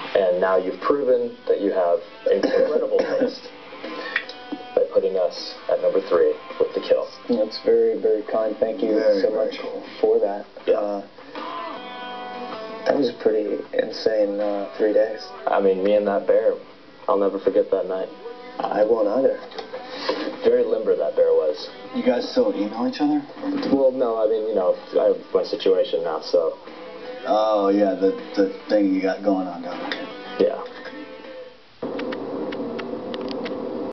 And now you've proven that you have incredible taste by putting us at number 3 with the kill. That's very, very kind. Thank you so much for that. Yeah. That was a pretty insane 3 days. I mean, me and that bear, I'll never forget that night. I won't either. Very limber that bear was. You guys still email each other? Well, no, I mean, you know, I have my situation now, so. Oh, yeah, the thing you got going on down there. Yeah.